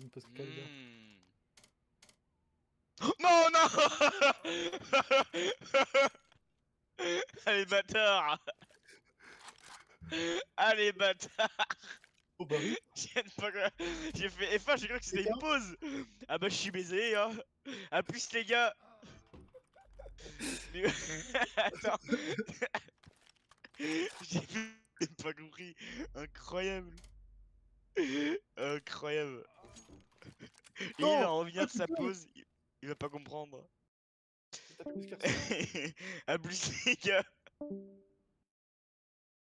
parce que Kalida. Non, non. Allez, bâtard. Allez, bâtard. Oh bah oui. J'ai fait F1, j'ai cru que c'était une pause. Ah bah je suis baisé, hein. A plus les gars. Mais... Attends. J'ai pas compris. Incroyable. Incroyable. Et il va revenir de sa pause. Il va pas comprendre. T'as pu faire ça. A plus les gars.